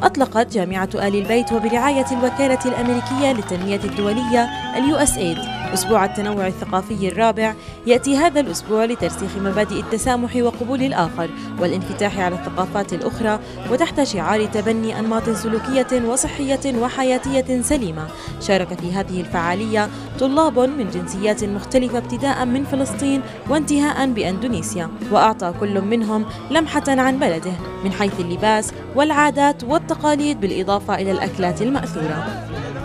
أطلقت جامعة آل البيت وبرعاية الوكالة الأمريكية للتنمية الدولية USAID أسبوع التنوع الثقافي الرابع. يأتي هذا الأسبوع لترسيخ مبادئ التسامح وقبول الآخر والانفتاح على الثقافات الأخرى، وتحت شعار تبني أنماط سلوكية وصحية وحياتية سليمة. شارك في هذه الفعالية طلاب من جنسيات مختلفة ابتداء من فلسطين وانتهاء بأندونيسيا، وأعطى كل منهم لمحة عن بلده من حيث اللباس والعادات والتقاليد بالإضافة إلى الأكلات المأثورة.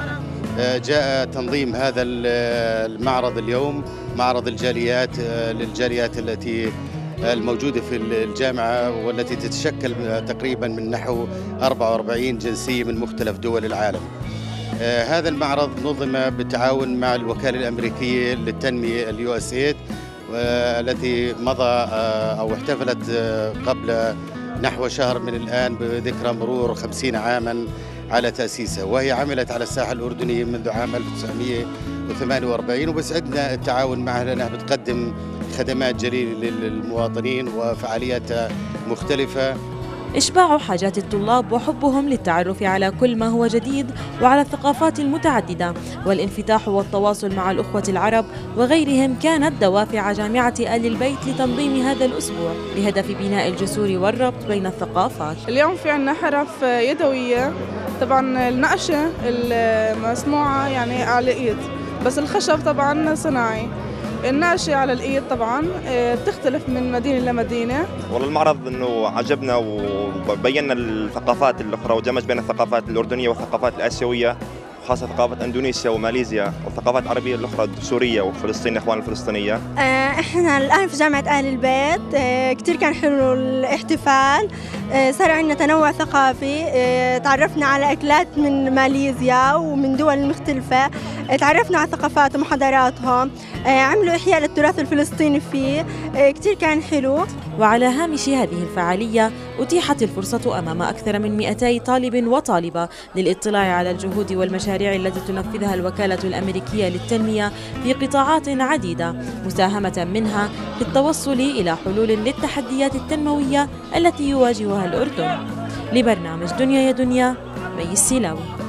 جاء تنظيم هذا المعرض اليوم، معرض الجاليات للجاليات التي الموجودة في الجامعة، والتي تتشكل تقريبا من نحو 44 جنسية من مختلف دول العالم. هذا المعرض نظم بالتعاون مع الوكالة الأمريكية للتنمية USAID، التي مضى أو احتفلت قبل نحو شهر من الآن بذكرى مرور 50 عاما على تأسيسها، وهي عملت على الساحة الأردنية منذ عام 1948، وبسعدنا التعاون معها لأنها بتقدم خدمات جليلة للمواطنين وفعاليات مختلفة. إشباع حاجات الطلاب وحبهم للتعرف على كل ما هو جديد وعلى الثقافات المتعددة والانفتاح والتواصل مع الأخوة العرب وغيرهم كانت دوافع جامعة آل البيت لتنظيم هذا الأسبوع بهدف بناء الجسور والربط بين الثقافات. اليوم في عنا حرف يدوية، طبعا النقشة المصنوعة يعني على الإيد، بس الخشب طبعا صناعي. النقشة على الإيد طبعا بتختلف من مدينة لمدينة. والله المعرض إنه عجبنا وبينا الثقافات الأخرى ودمج بين الثقافات الأردنية والثقافات الآسيوية، خاصة ثقافة أندونيسيا وماليزيا والثقافات العربية الأخرى، سوريا وفلسطين، الإخوان الفلسطينية. إحنا الآن في جامعة آل البيت، كتير كان حلو الاحتفال، صار عندنا تنوع ثقافي، تعرفنا على أكلات من ماليزيا ومن دول مختلفة، تعرفنا على ثقافاتهم وحضاراتهم، عملوا إحياء للتراث الفلسطيني فيه، كتير كان حلو. وعلى هامش هذه الفعالية أتيحت الفرصة أمام أكثر من 200 طالب وطالبة للاطلاع على الجهود والمشاريع التي تنفذها الوكالة الأمريكية للتنمية في قطاعات عديدة، مساهمة منها في التوصل إلى حلول للتحديات التنموية التي يواجهها الأردن. لبرنامج دنيا يا دنيا، مي السيلاوي.